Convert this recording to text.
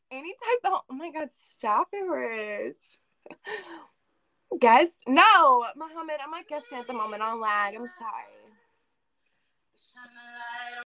Any type of, oh my God, stop it, Rich. Guess? No, Mohammed, I'm not guessing at the moment on lag. I'm sorry.